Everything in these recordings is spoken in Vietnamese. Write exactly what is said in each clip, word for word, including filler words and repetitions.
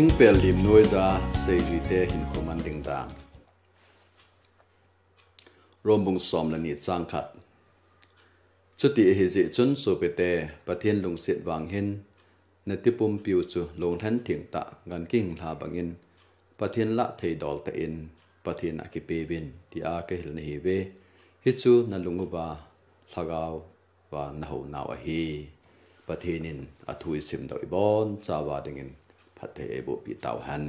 Thingpel limnoiya seijui te hinkho man ding da rombung som la ni chang khat chuti hi ji chun so pe te pathian lung sit wang hin na tipum piu chu long than thing ta gan king la bangin pathian la thei dol ta in pathian a ki pe bin ti a ke hil ni ve hi chu na lungu ba thagaw wa na ho naw a hi pathianin a thui sim doi bon chawa dingin phathe bo pi taw han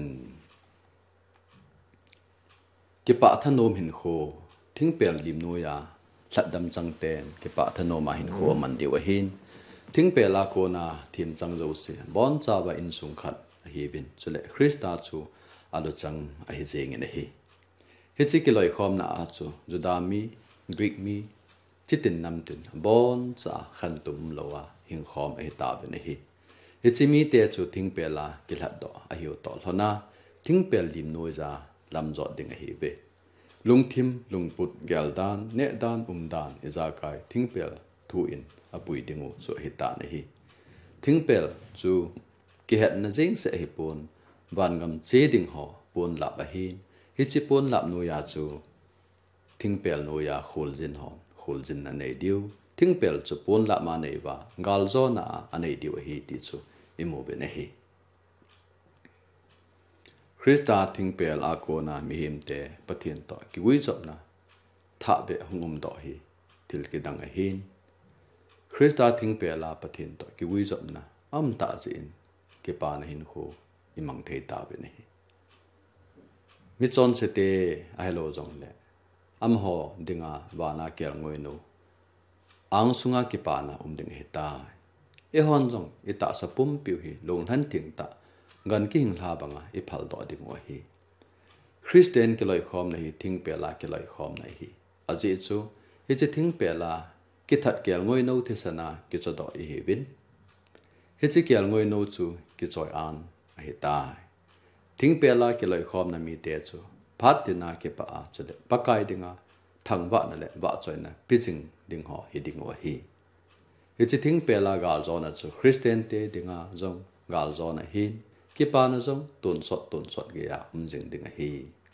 ki pa thanom hin kho Thingpel limnoiya thladam chang ten ki pa thanoma hin kho man diwa hin Thingpel a ko na thim chang zo se bon chawa in sung khat hi bin chule Krista chu alo chang a hi jeng in hi hi chi ki loi khom na a chu juda mi Greek mi chitin nam tin bon cha khan tum lowa hin khom a hi ta ben hi hi chi mi te chu Thingpel a ki hlat do a hi to hlona Thingpel limnoiya lam zo ding a hi be lung thim lung put gal dan ne dan um dan iza kai Thingpel thu in apui dingu so hi ta na hi Thingpel chu ki het na jing se hi pon van ngam che ding ho pon la ba hin hi chi pon lap no ya chu Thingpel no ya khol jin ho khol jin na nei diu Thingpel chu pon la ma nei ba gal zo na anei diu hi ti chu imu be na hi Krista Thingpel a ko na mi him te pathian to ki wi jop na tha be hungum do hi til ki dang a hin Krista Thingpel a pathian to ki wi jop na am ta jin ki pa na hin kho imang thei ta be ni mi chon se te a hello jong le am ho dinga wa na ker ngoi no ang sunga ki pa na um ding he ta e hon jong e ta sa pum piu hi long than ting ta gan ki hing la banga i phal do ding wa hi Christian ki loi khom na hi Thingpel a ki loi khom na hi aji chu hi chi Thingpel a ki that kel ngoi no the sana ki cho do hi bin hi chi kel ngoi no chu ki choi an a hi ta Thingpel a ki loi khom na mi te chu phat tina ki pa a chale pakai dinga thang wa na le wa choi na pijing ding ho hi ding wa hi hi chi Thingpel a gal zo na chu Christian te dinga zong gal zo na hin ki pa na zong tun sot tun sot ge ya um jing ding a hi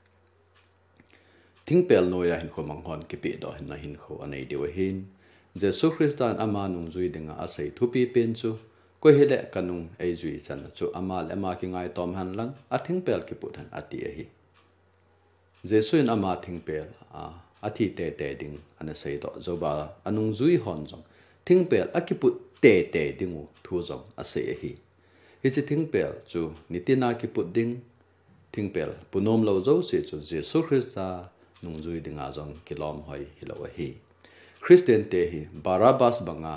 Thingpel no ya hin kho mang hon ki pi do hin na hin kho anei de wa hin Jesu Christan ama nung zui dinga a sei thu pi pen chu ko hele kanung ei zui chan chu ama le ma ki ngai tom han lang a Thingpel ki put han ati a hi Jesu in ama Thingpel a athi te te ding ana sei do zo ba anung zui hon jong Thingpel a ki put te te dingu thu jong a sei a hi hi chi Thingpel chu nitina ki put ding Thingpel punom lo zo se chu Jesu Christa nung zui dinga jong kilom hoi hilo hi Christian te hi Barabbas banga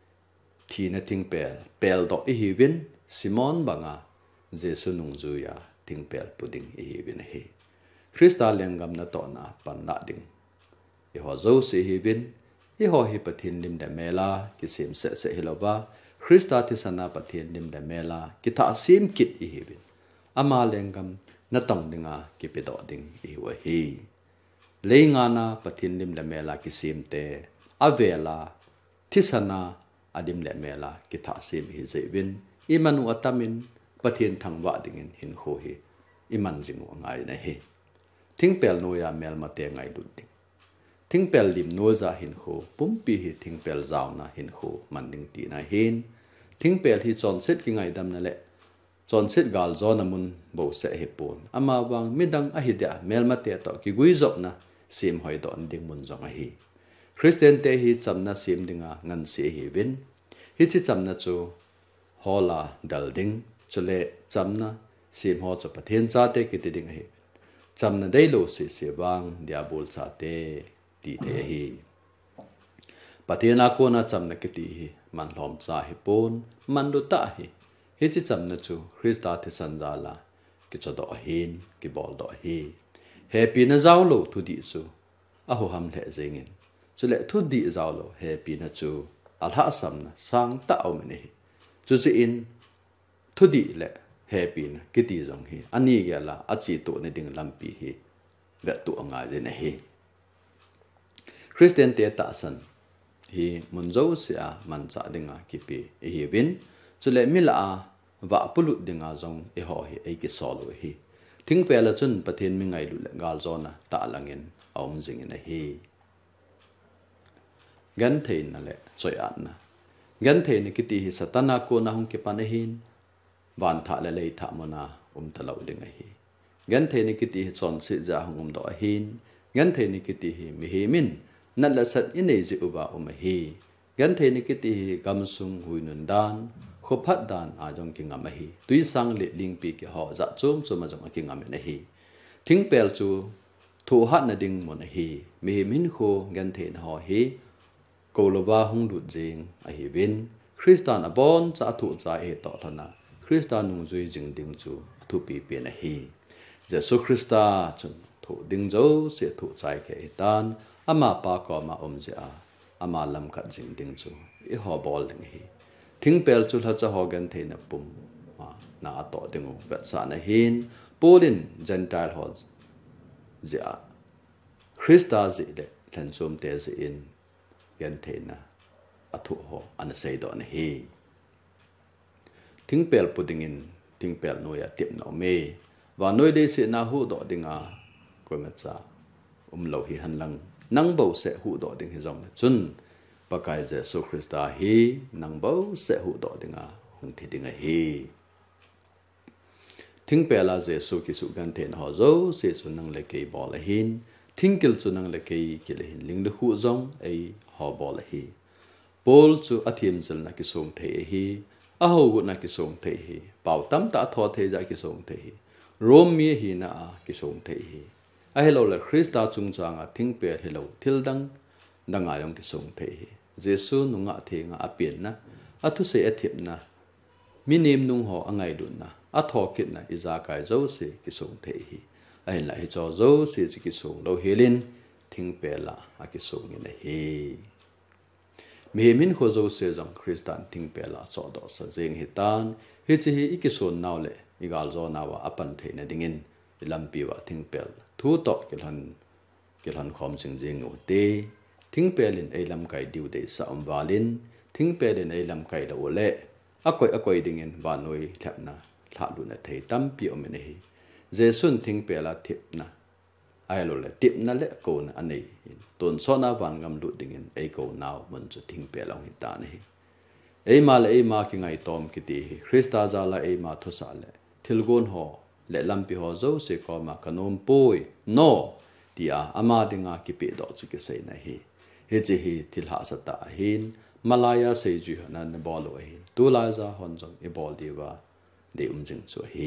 thina Thingpel pel do hi win Simon banga Jesu nung zui ya Thingpel puding hi win hi Christa lengam na to na pan na ding i ho zo se hi win i ho hi pathin lim da mela ki sim se se hiloba Krista ti sana pathian lim da mela ki tha sim kit i hi bin ama lengam na tong dinga ki pe do ding i wa hi leinga na pathian lim da mela ki sim te avela ti sana adim le mela ki tha sim hi zai bin imanu atamin pathian thangwa dingin hin kho hi iman jingu ngai na hi Thingpel no ya mel ma te ngai du ding Thingpel limnoiya hin kho pumpi hi Thingpel zaw na hin kho manding ti na hin Thingpel hi chon set ki ngai dam na le chon set gal zo na mun bo se he pon ama wang midang a hi da mel ma te to ki gui zop na sim hoi don ding mun zong a hi Christian te hi chamna sim dinga ngan se hi win hi chi chamna chu hola dal ding chule chamna sim ho cho pathian cha te ki ti ding hi chamna dei lo se se wang dia bol cha te ti the hi pathian a ko na chamna ki ti hi man hlom cha hi pon man lu ta hi hi chi chamna chu Krista the sanjala ki cho do hin ki bol do hi happy na zaw lo thu di chu a ho ham the zengin chu le thu di zaw lo happy na chu al ha sam na sang ta au me ni chu chi in thu di le happy na ki ti jong hi ani ge la a chi to ne ding lam pi hi ve tu anga je ne hi Christian te ta san hi munzo sia man cha dinga ki pi hi win chule mila và pulut dinga zong e ho hi ai ki solo hi Thingpel chun pathin mi ngai lu le gal zona ta langin om jing na hi gan thein na le choi an na gan thein ki ti hi satana ko na hung ke pan hin ban tha le le tha mona um ta lo ding hi gan thein ki ti chon si ja hung um do hin gan thein ki ti hi mi hi min na la sat in ei ji uba um hi gan thein ki ti hi gam sung hui nun dan khô phát đàn à trong kinh ngắm hi tuy sang lệ linh bị cái họ dạ chôm cho mà trong kinh ngắm này hi Thingpel chu thủ hát na đinh một hi mi min khô gan thẹn họ hi cô lô ba hung đụt riêng à hi bên Christian à bon cha thủ cha e tọ thọ na Christian nung duy dừng đinh chu thủ bị bên hi Jesus Christa chun thủ đinh dấu sẽ thủ trái cái tan ama pa ko ma om ja ama lam khat ding ding chu i ho bol ding hi Thingpel chu la cha hogan the na pum ma na to dingu vet sa na hin polin gentile ho ja Christa ji le than som te ji in gan the na athu ho an sei do na hi Thingpel putting in Thingpel no ya tip no me wa noi de se na hu do dinga ko ma cha um lo hi han lang nang bo se hu do ding hi jong chun pakai Jesus Christa hi nang bo se hu do dinga hung thi dinga hi Thingpel la Jesus ki su gan ten ho zo se chu nang le ke bol la hin Thingkil chu nang le ke ki le hin ling le hu zong ai ho bol la hi bol chu athim jal na ki song the hi a ho gu na ki song the hi pau tam ta tho the ja ki song the hi rom mi hi na ki song the hi a hello la Christa chung changa Thingpel hello thil dang danga yong ki song the hi Jesu nunga the nga apien na athu se athip na minim nung ho angai dun na atho kit na iza kai zo se ki song the hi ai la hi cho zo se chi ki song lo helin Thingpel la a ki song ni hi mi min kho zo se jong Christian Thingpel la cho do sa jeng hi tan hi chi hi ki son naw le igal zo na wa apan the na dingin lampi wa Thingpel thu to ki han ki han khom sing jeng o te Thingpel in ai lam kai diu de sa om walin Thingpel in ai lam kai lo le akoi akoi dingin ba noi thap na tha lu na thei tam pi om ne hi Jesun Thingpel la thip na ai lo le tip na le ko na anei ton so na van ngam lu dingin ai ko naw mun chu Thingpel ong ta ne hi ei ma le ei ma ki ngai tom ki ti hi Christa za la ei ma thu sa le thilgon ho le lampi ho zo se ko ma kanom poi no tia ama dinga ki pe do chu ki sei na hi he chi hi thil ha sa ta hin malaya seijui na na bol wa hi tu la za hon jong e bol di wa de um jing chu hi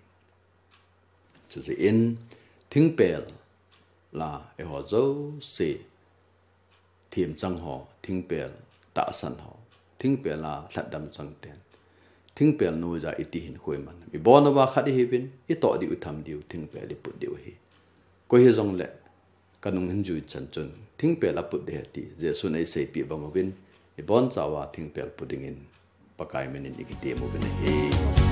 chu zi in Thingpel la e ho zo se thiam chang ho Thingpel ta san ho Thingpel la thlat dam chang ten Thingpel no ja iti hin khoi man mi bon wa khadi hi bin i to di utham diu Thingpel li put diu hi ko hi jong le kanung hin ju chan chun Thingpel la put de ti Jesu nei sei pi ba mo bin i bon chawa Thingpel putting in pakai men in ikite mo bin hi